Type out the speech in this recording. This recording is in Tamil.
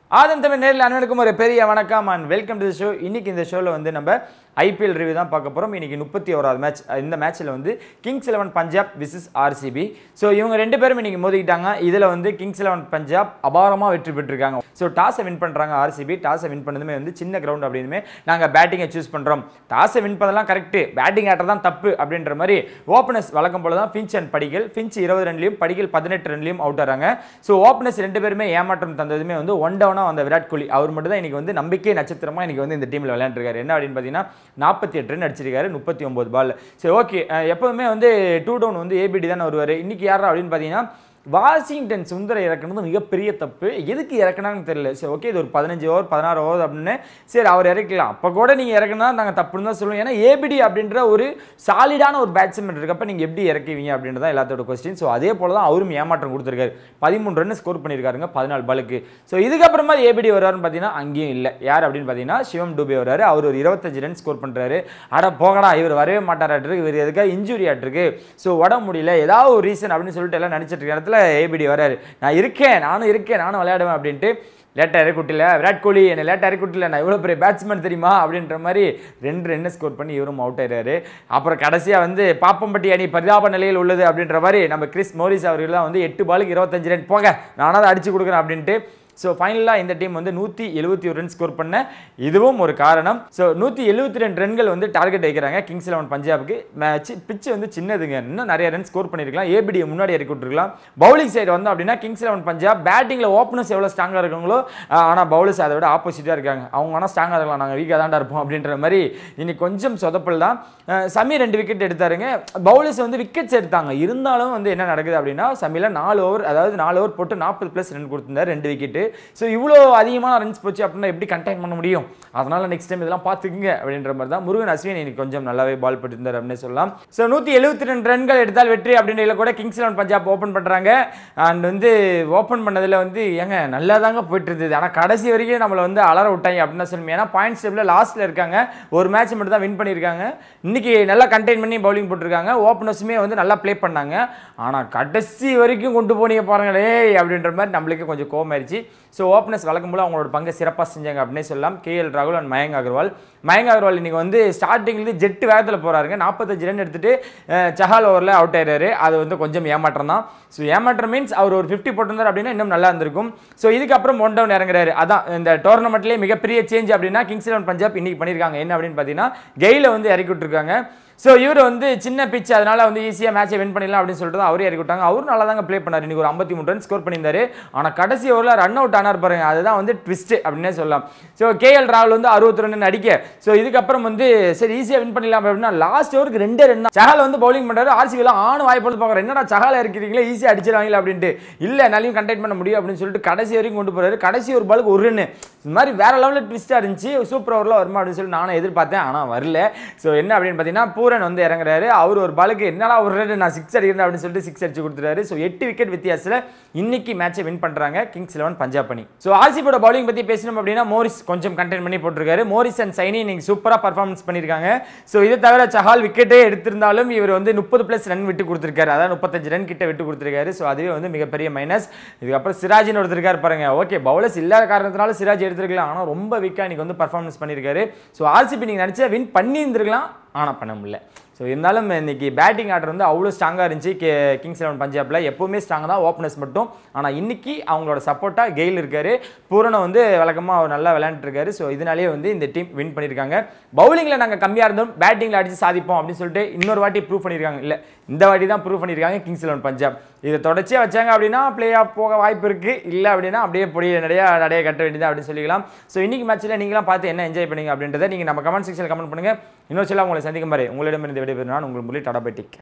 ஆதன் தமிழ் நேரில் அனைவருக்கும் ஒரு பெரிய வணக்கம் and welcome to the show. இன்னைக்கு இந்த ஷோவில் வந்து நம்ம ஐபிஎல் ரிவ்யூ தான் பார்க்க போகிறோம். இன்னைக்கு 31வது மேட்ச். இந்த மேட்ச்சில் வந்து Kings 11 Punjab versus RCB. So இவங்க ரெண்டு பேரும் இன்னைக்கு மோதிக்கிட்டாங்க. இதில் வந்து கிங்ஸ் 11 பஞ்சாப் அபாரமாக வெற்றி பெற்றிருக்காங்க. ஸோ டாஸை வின் பண்ணுறாங்க ஆர்சிபி. டாஸை வின் பண்ணதுமே வந்து சின்ன கிரவுண்ட் அப்படின்னுமே நாங்கள் பேட்டிங்கை சூஸ் பண்ணுறோம். டாஸை வின் பண்ணதெல்லாம் கரெக்டு, பேட்டிங் ஆட்டர் தான் தப்பு அப்படின்ற மாதிரி ஓப்பனர்ஸ் வழக்கம் போல தான் ஃபின்ச் அண்ட் படிகல். ஃபின்ச் 20 ரன்லையும் படிகல் 18 ரன்லையும் அவுட் ஆகிறாங்க. ஸோ ஓப்பனர்ஸ் ரெண்டு பேருமே ஏமாற்றம் தந்ததுமே வந்து ஒன் டவுன் அந்த விராட் கோலி அவர் மட்டும் தான் இன்னைக்கு வந்து நம்பிக்கை நட்சத்திரமா இன்னைக்கு வந்து இந்த டீம்ல விளையாண்டுருக்காரு. என்ன அப்படின்னு பார்த்தீங்கன்னா 48 ரன் அடிச்சிருக்காரு 39 பால். சரி ஓகே, எப்பவுமே வந்து 2 டவுன் வந்து ஏபிடி தானே வருவார். இன்னைக்கு யாரா அப்படின்னு பார்த்தீங்கன்னா வாஷிங்டன் சுந்தரை இறக்குனது மிகப்பெரிய தப்பு. எதுக்கு இறக்குனான்னு தெரியல. சரி ஓகே, இது ஒரு 15 ஓவர் 16 ஓவர் அப்படின்னு சரி அவர் இறக்கலாம். அப்போ கூட நீங்கள் இறக்குனா நாங்கள் தப்புன்னு தான் சொல்லுவோம். ஏன்னா ஏபிடி அப்படின்ற ஒரு சாலிடான ஒரு பேட்ஸ்மேன் இருக்கப்ப நீங்கள் எப்படி இறக்குவீங்க அப்படின்றத எல்லாத்தோட கொஸ்டின். ஸோ அதே போல தான் அவரும் ஏமாற்றம் கொடுத்துருக்காரு. 13 ரன் ஸ்கோர் பண்ணியிருக்காருங்க 14 பாலுக்கு. ஸோ இதுக்கப்புறமா ஏபிடி வர்றாருன்னு பார்த்தீங்கன்னா அங்கேயும் இல்லை. யார் அப்படின்னு பார்த்தீங்கன்னா சிவம் டூபே வர்றாரு. அவர் ஒரு 25 ரன் ஸ்கோர் பண்ணுறாரு. அட போகடா, இவர் வரவே மாட்டாராட்டிருக்கு, இவர் எதுக்காக இன்ஜுரி ஆட்டிருக்கு, ஸோ உடம்பு முடியல ஏதாவது ஒரு ரீசன் அப்படின்னு சொல்லிட்டு எல்லாம் நினச்சிட்டு இருக்க இடத்துல ஏபிடி வராரு. நானும் இருக்கேன் நானும் விளையாடுவேன் அப்படின்ட்டு லேட்டாக இறக்குட்டில விராட் கோலி என்னை லேட்டாக இறக்குட்டில, நான் இவ்வளோ பெரிய பேட்ஸ்மேன் தெரியுமா அப்படின்ற மாதிரி 2 ரன் ஸ்கோர் பண்ணி இவரும் அவுட் ஆயிடுறாரு. அப்புறம் கடைசியாக வந்து பாப்பம்பட்டி அணி பரிதாப நிலையில் உள்ளது அப்படின்ற மாதிரி நம்ம கிறிஸ் மோரிஸ் அவர்கள்லாம் வந்து 8 பாலுக்கு 25 ரன் போங்க நானாவது அடிச்சு கொடுக்குறேன் அப்படின்ட்டு. ஸோ ஃபைனலாக இந்த டீம் வந்து 171 ரன் ஸ்கோர் பண்ண இதுவும் ஒரு காரணம். ஸோ 172 ரன்கள் வந்து டார்கெட் வைக்கிறாங்க கிங்ஸ் 11 பஞ்சாபுக்கு. மேட்ச் பிச்சு வந்து சின்னதுங்க, இன்னும் நிறைய ரன் ஸ்கோர் பண்ணியிருக்கலாம். ஏபிடியை முன்னாடி இறக்கி விட்டுருக்கலாம். பவுலிங் சைடு வந்தோம் அப்படின்னா கிங்ஸ் 11 பஞ்சாப் பேட்டிங்கில் ஓப்பனர்ஸ் எவ்வளோ ஸ்ட்ராங்காக இருக்காங்களோ ஆனால் பவுலர்ஸ் அதை விட ஆப்போசிட்டாக இருக்காங்க. அவங்க ஆனால் ஸ்ட்ராங்காக இருக்கலாம், நாங்கள் வீக்காக தாண்டா இருப்போம் அப்படின்ற மாதிரி இன்னைக்கு கொஞ்சம் சொதப்பல் தான். சமி 2 விக்கெட் எடுத்தாருங்க. பவுலர்ஸ் வந்து விக்கெட்ஸ் எடுத்தாங்க. இருந்தாலும் வந்து என்ன நடக்குது அப்படின்னா சமியில் 4 ஓவர் அதாவது 4 ஓவர் போட்டு 40+ ரன் கொடுத்துருந்தார் 2 விக்கெட்டு. ஸோ இவ்வளோ அதிகமான ரன்ஸ் போச்சு அப்படின்னா எப்படி கண்டெயின் பண்ண முடியும்? அதனால நெக்ஸ்ட் டைம் இதெல்லாம் பார்த்துக்குங்க அப்படின்ற மாதிரி தான். முருகன் அஸ்வின் இன்னைக்கு கொஞ்சம் நல்லாவே பால் போட்டிருந்தார் அப்படின்னு சொல்லலாம். ஸோ 172 ரன்கள் எடுத்தால் வெற்றி அப்படின்ற கூட கிங்ஸ் 11 பஞ்சாப் ஓப்பன் பண்ணுறாங்க. அண்ட் வந்து ஓப்பன் பண்ணதில் வந்து ஏங்க நல்லா தாங்க போயிட்டு இருந்தது. ஆனால் கடைசி வரைக்கும் நம்மளை வந்து அலற விட்டாங்க அப்படின்னு சொல்லுங்க. ஏன்னா பாயிண்ட்ஸ் டேபிளில் லாஸ்ட்டில் இருக்காங்க. ஒரு மேட்ச் மட்டும் தான் வின் பண்ணியிருக்காங்க. இன்னைக்கு நல்லா கண்டெயின் பண்ணி பவுலிங் போட்டிருக்காங்க. ஓப்பனர்ஸுமே வந்து நல்லா ப்ளே பண்ணாங்க. ஆனால் கடைசி வரைக்கும் கொண்டு போனீங்க பாருங்களே அப்படின்ற மாதிரி நம்மளுக்கு கொஞ்சம் கோவம் ஆயிடுச்சு. ஸோ ஓப்பனர்ஸ் வழக்கம் போல அவங்களோட பங்கை சிறப்பாக செஞ்சாங்க அப்படின்னே சொல்லலாம். கேஎல் ராகுல் அண்ட் மயங்க் அகர்வால் இன்னைக்கு வந்து ஸ்டார்டிங்லேருந்து ஜெட்டு வேகத்தில் போகிறாருங்க. 45 ரன் எடுத்துட்டு சஹால் ஓவரில் அவுட் ஆயிடுறாரு. அது வந்து கொஞ்சம் ஏமாற்றம் தான். ஸோ ஏமாற்றம் மீன்ஸ் அவர் ஒரு 50 போட்டிருந்தார் அப்படின்னா இன்னும் நல்லா இருந்திருக்கும். ஸோ இதுக்கப்புறம் ஒன் டவுன் இறங்குறாரு. அதான் இந்த டோர்னமெண்ட்லேயே மிகப்பெரிய சேஞ்ச் அப்படின்னா கிங்ஸ் 11 பஞ்சாப் இன்னைக்கு பண்ணியிருக்காங்க. என்ன அப்படின்னு பார்த்தீங்கன்னா கெயில வந்து இறக்கி விட்டுருக்காங்க. ஸோ இவர் வந்து சின்ன பிச், அதனால வந்து ஈஸியாக மேட்சை வின் பண்ணிடலாம் அப்படின்னு சொல்லிட்டு தான் அவரே இறக்கி விட்டாங்க. அவரும் நல்லா தாங்க ப்ளே பண்ணார். இன்னைக்கு ஒரு 53 ரன் ஸ்கோர் பண்ணியிருந்தாரு. ஆனால் கடைசி ஓவரில் ரன் அவுட் ஆனார் பாருங்க, அதுதான் வந்து ட்விஸ்ட் அப்படின்னே சொல்லலாம். ஸோ கேஎல் ராகுல் வந்து 60 ரன் அடிக்க ஸோ இதுக்கப்புறம் வந்து சரி ஈஸியாக வின் பண்ணிடலாம் அப்படின்னா லாஸ்ட் ஓவருக்கு 2 ரன் சஹால் வந்து பவுலிங் பண்ணுறாரு. ஆர்சிபிலாம் வாய்ப்பு பார்க்குறேன், என்னடா சஹால் இருக்கிறீங்களா ஈஸியாக அடிச்சிருவாங்களா அப்படின்ட்டு. இல்லை என்னாலையும் கண்டெக்ட் பண்ண முடியும் அப்படின்னு சொல்லிட்டு கடைசி வரைக்கும் கொண்டு போறாரு. கடைசி ஒரு பாலுக்கு 1 ரன் இந்த மாதிரி வேற லெவலில் ட்விஸ்டாக இருந்துச்சு. சூப்பர் ஓவரில் வருமா அப்படின்னு சொல்லி நானும் எதிர்பார்த்தேன், ஆனால் வரல. ஸோ என்ன அப்படின்னு பார்த்தீங்கன்னா பூரன் வந்து இறங்குறாரு. அவர் ஒரு பாலுக்கு என்னடா ஒரு ரன் நான் 6 அடிக்கிறேன் அப்படின்னு சொல்லிட்டு 6 அடிச்சு கொடுத்துறாரு. ஸோ 8 விக்கெட் வித்தியாசத்தில் இன்னைக்கு மேட்சை வின் பண்றாங்க கிங்ஸ் 11 பஞ்சாப் அணி. ஸோ ஆர்சிபியோட பவுலிங் பத்தி பேசணும் அப்படின்னா மோரிஸ் கொஞ்சம் கண்டெயின் பண்ணி போட்டிருக்காரு. மோரிஸ் அண்ட் சைனி இன்னைக்கு சூப்பரா பர்ஃபார்மன்ஸ் பண்ணியிருக்காங்க. ஸோ இது தவிர சஹால் விக்கெட்டே எடுத்திருந்தாலும் இவர் வந்து 30+ ரன் விட்டு கொடுத்துருக்காரு. அதாவது 35 ரன் கிட்ட விட்டு கொடுத்துருக்காரு. ஸோ அதுவே வந்து மிகப்பெரிய மைனஸ். இதுக்கப்புறம் சிராஜின்னு ஒருத்தருக்காரு பாருங்க. ஓகே, பவுலர்ஸ் இல்லாத காரணத்தினால சிராஜ் எடுத்திருக்கலாம், ஆனால் ரொம்ப வீக்கா இன்னைக்கு வந்து பர்ஃபார்மன்ஸ் பண்ணியிருக்காரு. ஸோ ஆர்சிபி நீங்க நினைச்சா வின் பண்ணி இருந்திருக்கலாம், ஆனால் பண்ண முடியல. ஸோ இருந்தாலும் இன்னைக்கு பேட்டிங் ஆர்டர் வந்து அவ்வளோ ஸ்ட்ராங்காக இருந்துச்சு கிங்ஸ் 11 பஞ்சாபில். எப்பவுமே ஸ்ட்ராங்காக தான் ஓப்பனர்ஸ் மட்டும். ஆனால் இன்னைக்கு அவங்களோட சப்போர்ட்டாக கெயில் இருக்காரு. பூரணம் வந்து வழக்கமாக அவர் நல்லா விளையாண்டுருக்காரு. ஸோ இதனாலேயே வந்து இந்த டீம் வின் பண்ணியிருக்காங்க. பவுலிங்கில் நாங்கள் கம்மியாக இருந்தோம், பேட்டிங்கில் அடித்து சாதிப்போம் அப்படின்னு சொல்லிட்டு இன்னொரு வாட்டி ப்ரூவ் பண்ணியிருக்காங்க. இல்லை, இந்த வாட்டி தான் ப்ரூவ் பண்ணியிருக்காங்க கிங்ஸ் 11 பஞ்சாப். இதை தொடர்ச்சியாக வச்சாங்க அப்படின்னா பிளே ஆஃப் போக வாய்ப்பு இருக்குது. இல்லை அப்படின்னா அப்படியே பொடிய நடைய கட்ட வேண்டியது அப்படின்னு சொல்லிக்கலாம். ஸோ இன்னைக்கு மேட்ச்சில் நீங்களாம் பார்த்து என்ன என்ஜாய் பண்ணீங்க அப்படின்றத நீங்கள் நம்ம கமெண்ட் செக்ஷனில் கமெண்ட் பண்ணுங்கள். இன்னொரு சில உங்களை சந்திக்கும் பாரு உங்களிடமிருந்து விடைபெறும் நான் உங்கள் முரளி டாடா பை டேக்.